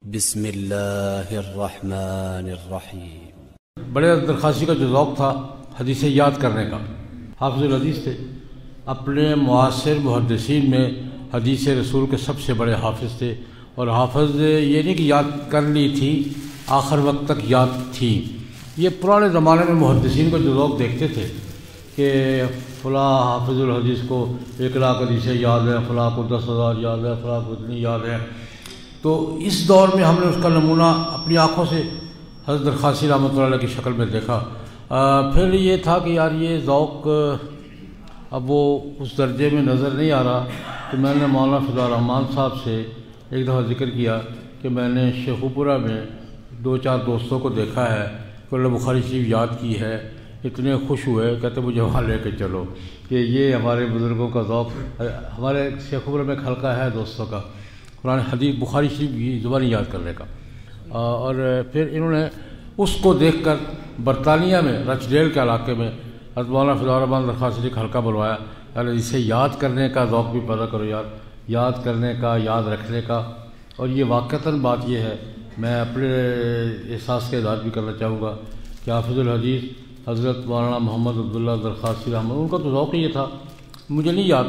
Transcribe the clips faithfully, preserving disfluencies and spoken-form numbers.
بسم اللہ الرحمن الرحیم۔ بڑے درخواستی کا جو ذوق تھا حدیثیں یاد کرنے کا، حافظ الحدیث تھے، اپنے معاصر محدثین میں حدیث رسول کے سب سے بڑے حافظ تھے، اور حافظ یہ نہیں کہ یاد کر لی تھی، آخر وقت تک یاد تھی۔ یہ پرانے زمانے میں محدثین کو جو لوگ دیکھتے تھے کہ فلاں حافظ الحدیث کو ایک لاکھ حدیثیں یاد ہیں، فلاں کو دس ہزار یاد ہے، فلاں کو اتنی یاد ہے، تو اس دور میں ہم نے اس کا نمونہ اپنی آنکھوں سے حضرت درخواستی رحمۃ اللہ علیہ کی شکل میں دیکھا۔ پھر یہ تھا کہ یار یہ ذوق اب وہ اس درجے میں نظر نہیں آ رہا، تو میں نے مولانا فداء الرحمن صاحب سے ایک دفعہ ذکر کیا کہ میں نے شیخوپورہ میں دو چار دوستوں کو دیکھا ہے کہ اللہ بخاری شریف یاد کی ہے، اتنے خوش ہوئے، کہتے مجھے وہاں لے کے چلو کہ یہ ہمارے بزرگوں کا ذوق۔ ہمارے شیخوپورہ میں ایک حلقہ ہے دوستوں کا قرآن حدیث بخاری شریف کی زبانی یاد کرنے کا، اور پھر انہوں نے اس کو دیکھ کر برطانیہ میں رچ ڈیل کے علاقے میں حضرت مولانا فداء الرحمن درخواستی کا حلقہ بنوایا، یار اسے یاد کرنے کا ذوق بھی پیدا کرو، یار یاد کرنے کا، یاد رکھنے کا۔ اور یہ واقعتاً بات یہ ہے، میں اپنے احساس کا اظہار بھی کرنا چاہوں گا کہ حافظ الحدیث حضرت مولانا محمد ابدال درخواستی رحمۃ، ان کا تو ذوق یہ تھا، مجھے نہیں یاد،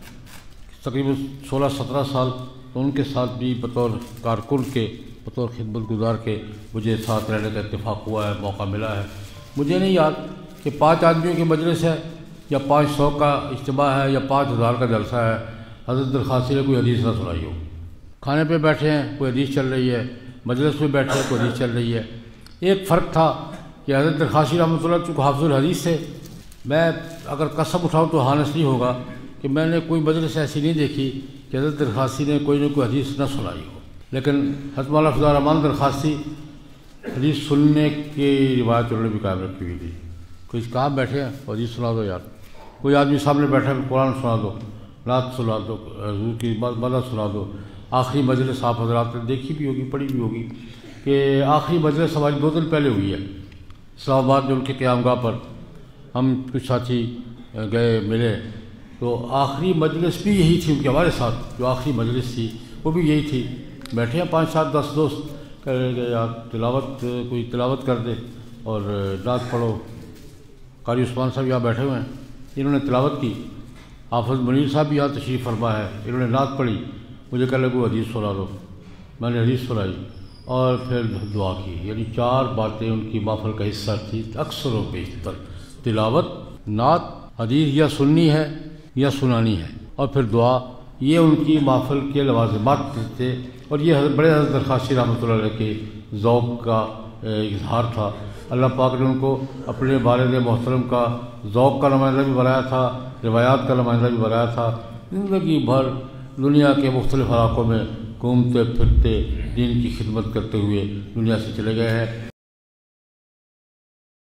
تقریباً سولہ سترہ سال تو ان کے ساتھ بھی بطور کارکن کے، بطور خدمت گزار کے مجھے ساتھ رہنے کا اتفاق ہوا ہے، موقع ملا ہے۔ مجھے نہیں یاد کہ پانچ آدمیوں کی مجلس ہے یا پانچ سو کا اجتماع ہے یا پانچ ہزار کا جلسہ ہے، حضرت درخواستی نے کوئی حدیث نہ سنائی ہو۔ کھانے پہ بیٹھے ہیں، کوئی حدیث چل رہی ہے، مجلس میں بیٹھے ہیں، کوئی حدیث چل رہی ہے۔ ایک فرق تھا کہ حضرت درخواستی رحمۃ اللہ چونکہ حافظ الحدیث سے، میں اگر قسم اٹھاؤں تو ہانس نہیں ہوگا کہ میں نے کوئی مجلس ایسی نہیں دیکھی کہ حضرت درخواستی نے کوئی نہ کوئی حدیث نہ سنائی ہو، لیکن حضرت مولانا فداء الرحمن درخواستی حدیث سننے کی روایت انہوں نے بھی قائم رکھی ہوئی تھی۔ کوئی کہاں بیٹھے ہیں حدیث سنا دو یار، کوئی آدمی سامنے بیٹھا ہے قرآن سنا دو، نعت سنا دو، حضور کی مدد سنا دو۔ آخری مجلس آپ حضرات نے دیکھی بھی ہوگی، پڑھی بھی ہوگی کہ آخری مجلس ہماری دو دن پہلے ہوئی ہے اسلام آباد میں، ان کے قیام گاہ پر ہم کچھ ساتھی گئے ملے، تو آخری مجلس بھی یہی تھی ان کے، ہمارے ساتھ جو آخری مجلس تھی وہ بھی یہی تھی۔ بیٹھے ہیں پانچ سات دس دوست، کہہ رہے کہ یار تلاوت کوئی تلاوت کر دے اور نعت پڑھو۔ قاری عثمان صاحب یہاں بیٹھے ہوئے ہیں، انہوں نے تلاوت کی، حافظ منیر صاحب بھی یہاں تشریف فرما ہے، انہوں نے نعت پڑھی، مجھے کہہ لگو حدیث سنا دو، میں نے حدیث سنائی اور پھر دعا کی۔ یعنی چار باتیں ان کی محفل کا حصہ تھی، اکثر و بیشتر تلاوت، نعت، حدیث یا سننی ہے یا سنانی ہے، اور پھر دعا، یہ ان کی محفل کے لوازمات تھے۔ اور یہ حضرت بڑے حضرت درخواستی رحمۃ اللہ علیہ کے ذوق کا اظہار تھا۔ اللہ پاک نے ان کو اپنے والد محترم کا ذوق کا نمائندہ بھی بنایا تھا، روایات کا نمائندہ بھی بنایا تھا۔ زندگی بھر دنیا کے مختلف علاقوں میں گھومتے پھرتے دین کی خدمت کرتے ہوئے دنیا سے چلے گئے ہیں۔